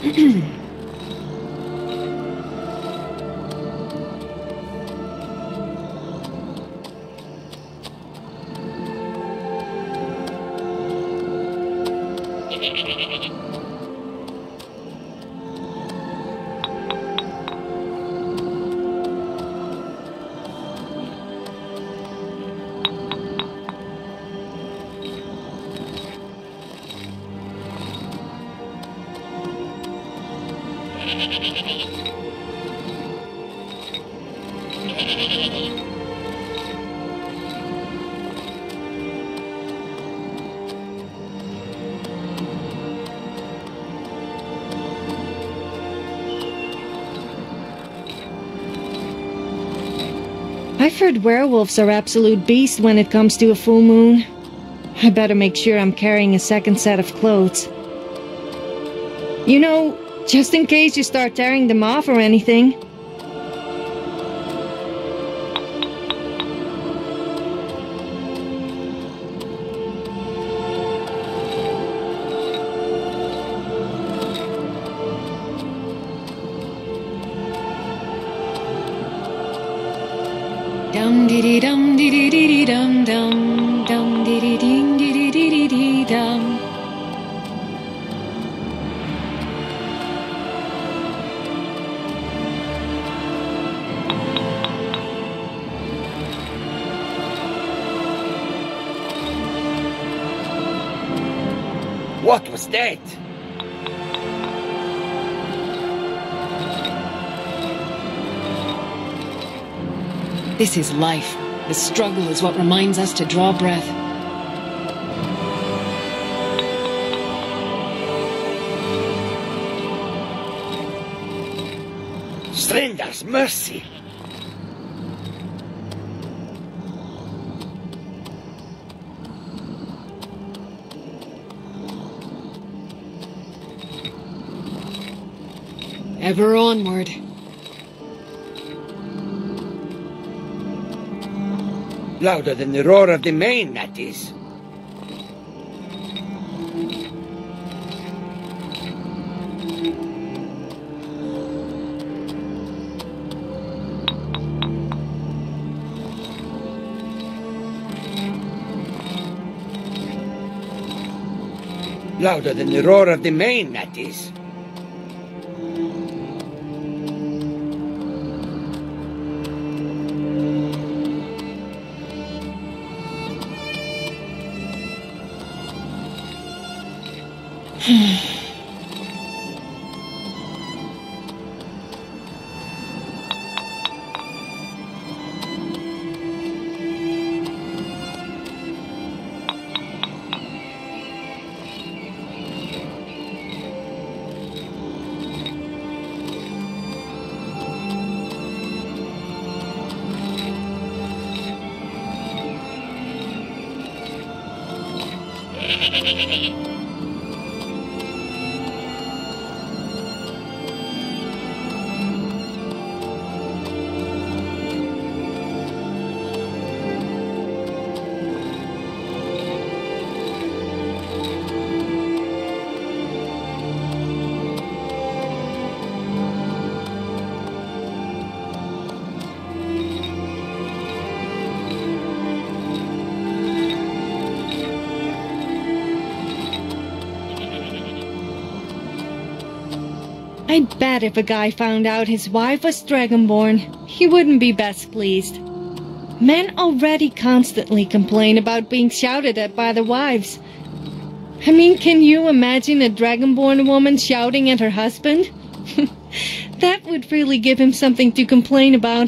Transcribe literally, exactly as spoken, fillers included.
I've heard werewolves are absolute beasts when it comes to a full moon. I better make sure I'm carrying a second set of clothes. You know, just in case you start tearing them off or anything. Dum dee dee dum dee dee dee dee dum dum dum dee dee ding dee dee dee dee dee dum. What was that? This is life. The struggle is what reminds us to draw breath. Stranger's mercy. Ever onward. Louder than the roar of the main, that is. Louder than the roar of the main, that is. I'd bet if a guy found out his wife was Dragonborn, he wouldn't be best pleased. Men already constantly complain about being shouted at by their wives. I mean, can you imagine a Dragonborn woman shouting at her husband? That would really give him something to complain about.